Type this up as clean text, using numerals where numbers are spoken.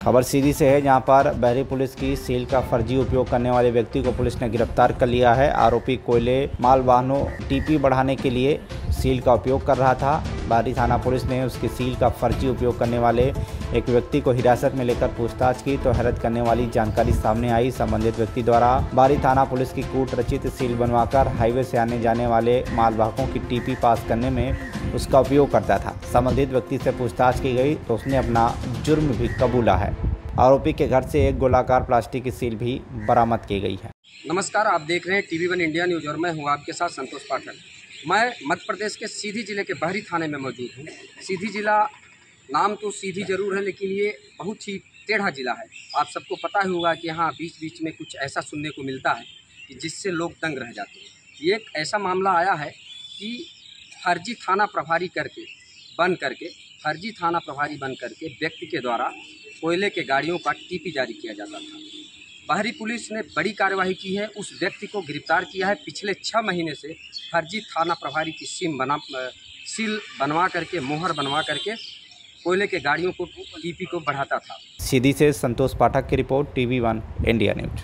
खबर सीधी से है, जहां पर बहरी पुलिस की सील का फर्जी उपयोग करने वाले व्यक्ति को पुलिस ने गिरफ्तार कर लिया है। आरोपी कोयले माल वाहनों टीपी बढ़ाने के लिए सील का उपयोग कर रहा था। बहरी थाना पुलिस ने उसकी सील का फर्जी उपयोग करने वाले एक व्यक्ति को हिरासत में लेकर पूछताछ की तो हैरत करने वाली जानकारी सामने आई। संबंधित व्यक्ति द्वारा बहरी थाना पुलिस की कूट रचित सील बनवाकर हाईवे से आने जाने वाले मालवाहकों की टीपी पास करने में उसका उपयोग करता था। संबंधित व्यक्ति से पूछताछ की गई तो उसने अपना जुर्म भी कबूला है। आरोपी के घर से एक गोलाकार प्लास्टिक की सील भी बरामद की गई है। नमस्कार, आप देख रहे हैं TV1 इंडिया न्यूज़ और मैं हूं आपके साथ संतोष पाठक। मैं मध्य प्रदेश के सीधी जिले के बहरी थाने में मौजूद हूं। सीधी जिला नाम तो सीधी ज़रूर है, लेकिन ये बहुत ही टेढ़ा जिला है। आप सबको पता ही होगा कि यहाँ बीच बीच में कुछ ऐसा सुनने को मिलता है कि जिससे लोग दंग रह जाते हैं। ये एक ऐसा मामला आया है कि फर्जी थाना प्रभारी बन करके व्यक्ति के द्वारा कोयले के गाड़ियों का टीपी जारी किया जाता था। बहरी पुलिस ने बड़ी कार्यवाही की है, उस व्यक्ति को गिरफ्तार किया है। पिछले 6 महीने से फर्जी थाना प्रभारी की सील बनवा करके, मोहर बनवा करके कोयले के गाड़ियों को टीपी को बढ़ाता था। सीधी से संतोष पाठक की रिपोर्ट, TV1 इंडिया न्यूज।